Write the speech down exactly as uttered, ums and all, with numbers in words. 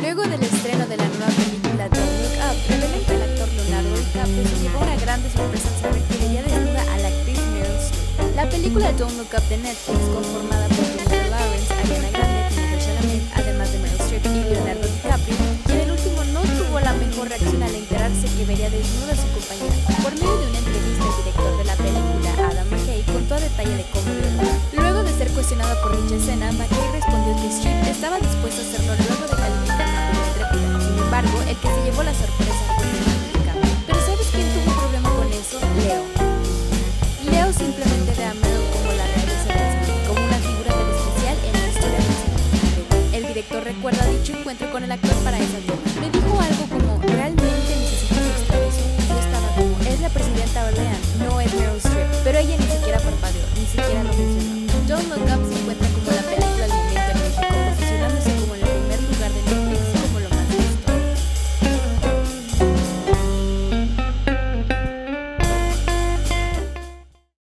Luego del estreno de la nueva película Don't Look Up, revelan que el actor Leonardo DiCaprio se llevó una grande sorpresa al saber que veía desnuda a la actriz Meryl Streep. La película Don't Look Up de Netflix, conformada por Jennifer Lawrence, Ariana Grande, Timothée Chalamet, además de Meryl Streep y Leonardo DiCaprio, quien el último no tuvo la mejor reacción al enterarse que vería desnuda a su compañera. Por medio de una entrevista, el director de la película, Adam McKay, contó a detalle de cómo vio el lugar. Luego de ser cuestionado por dicha escena, McKay respondió que Streep estaba dispuesto a hacerlo luego de calificarla como intrépida. Sin embargo, el que se llevó la sorpresa fue Leonardo DiCaprio. Pero ¿sabes quién tuvo un problema con eso? Leo. Leo simplemente ve a Meryl como la realeza del cine, como una figura tan especial en la historia del cine. El director recuerda dicho encuentro con el actor para esa